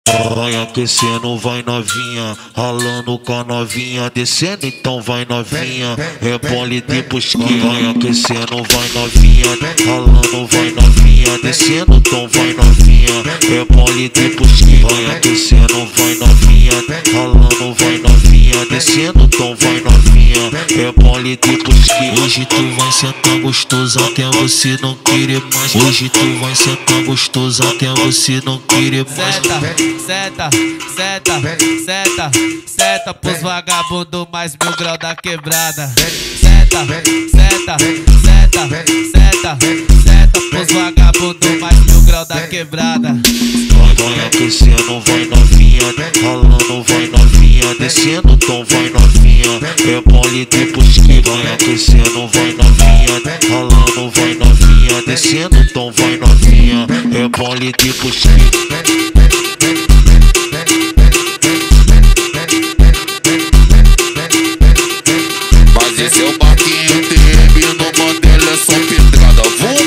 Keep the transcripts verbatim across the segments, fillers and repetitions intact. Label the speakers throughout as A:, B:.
A: Vai aquecendo, vai novinha, ralando com a novinha, descendo então vai novinha, rebole depois que vai aquecendo, vai novinha, ralando vai novinha, descendo então vai novinha, rebole depois que vai aquecendo, vai novinha, ralando vai novinha, descendo então vai novinha, rebole depois que hoje tu vai sentar gostoso até você não querer mais, hoje tu vai sentar gostoso até você não querer mais.
B: Seta, seta, seta, seta pros vagabundo mais mil grau da quebrada. Seta, seta, seta, seta, seta pros vagabundo mais mil grau da quebrada.
A: Vai aquecendo, vai novinha, ralando vai novinha, descendo então vai novinha, rebole depois que vai aquecendo, vai novinha, ralando vai novinha, descendo então vai novinha, rebole depois que
C: esse é o Marquinhos T M, no modelo é só pedrada,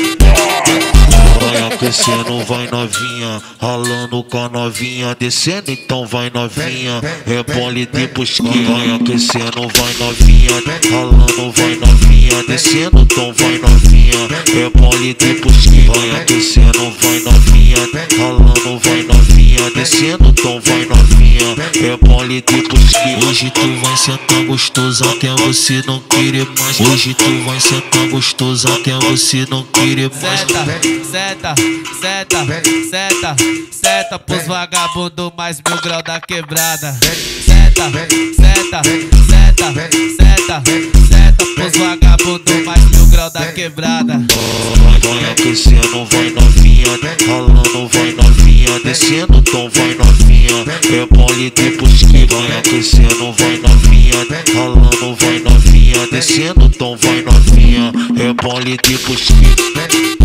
A: vai aquecendo, vai novinha, ralando com a novinha, descendo então vai novinha, rebole depois que vai aquecendo, vai novinha, ralando vai novinha, descendo então vai novinha, rebole depois que vai aquecendo, vai novinha, ralando vai novinha, descendo então vai novinha, rebole depois que hoje tu vai sentar gostoso até você não querer mais, hoje tu vai sentar gostoso até você não querer mais.
B: Seta, seta, seta, seta pros vagabundo mais mil grau da quebrada. Seta, seta, seta, seta, seta pros vagabundo mais mil grau da quebrada.
A: Vai aquecendo, vai novinha, ralando vai novinha, descendo então vai novinha, rebole depois que vai aquecendo, vai novinha, ralando vai novinha, descendo então vai novinha, rebole depois que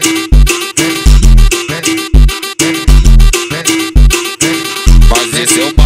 C: mas esse é o